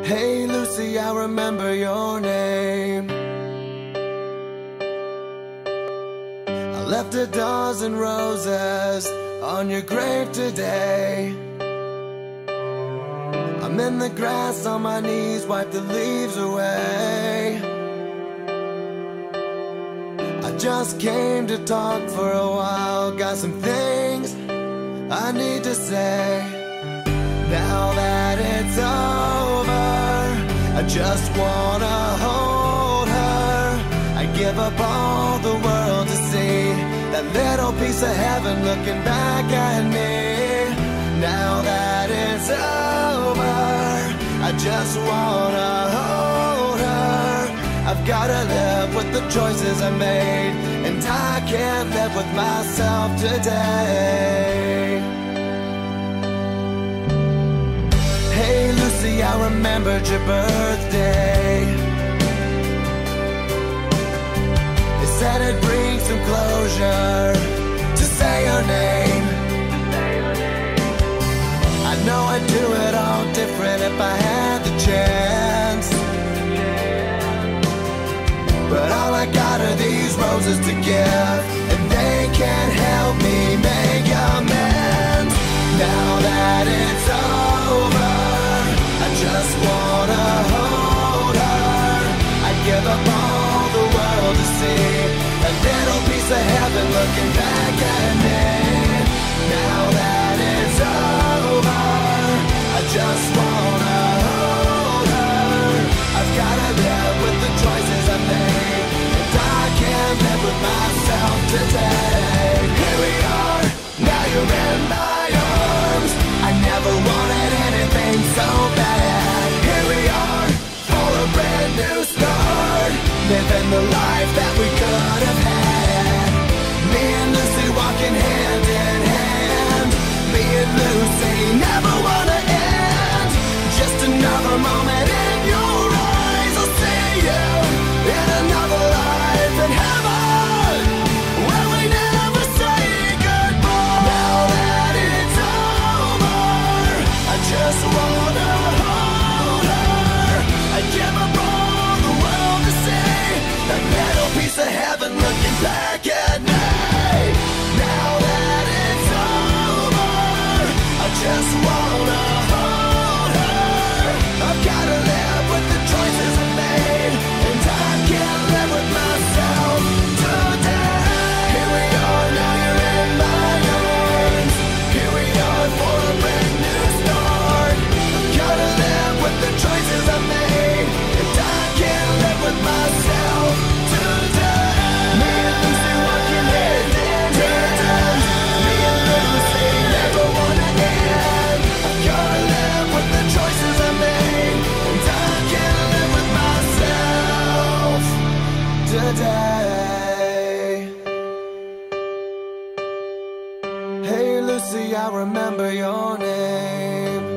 Hey Lucy, I remember your name. I left a dozen roses on your grave today. I'm in the grass on my knees, wipe the leaves away. I just came to talk for a while, got some things I need to say. Now that it's over, I just wanna hold her. I give up all the world to see that little piece of heaven looking back at me. Now that it's over, I just wanna hold her. I've gotta live with the choices I made, and I can't live with myself today. Hey Lucy, I remembered your birthday. They said it'd bring some closure to say your name. I know I'd do it all different if I had the chance, but all I got are these roses to give, and they can't help me make amends. Now that it's over, I just wanna hold her. I give up all the world to see a little piece of heaven looking back at me. Now that it's over, I just wanna hold her. I've gotta live with the choices I made, and I can't live with myself today. Here we are, now you're in my arms. I never wanted anything so bad. Here we are, for a brand new start, living the life that we could have had. Me and Lucy walking hand in hand. Me and Lucy never wanna end. Just another moment in your eyes. I'll see you in another life in heaven, where we never say goodbye. Now that it's over, I just wanna hold her. I give up all the world to see that little piece of heaven looking back at me. Now that it's over, I just wanna hold her. I've gotta live with the choices I made, and I can't live with myself today. Here we are, now you're in my arms. Here we are for a brand new start. I've gotta live with the choices I made, and I can't live with myself today. Me and Lucy walking hand in hand. Me and Lucy never wanna end. I've gotta live with the choices I made, and I can't live with myself today. Hey Lucy, I remember your name.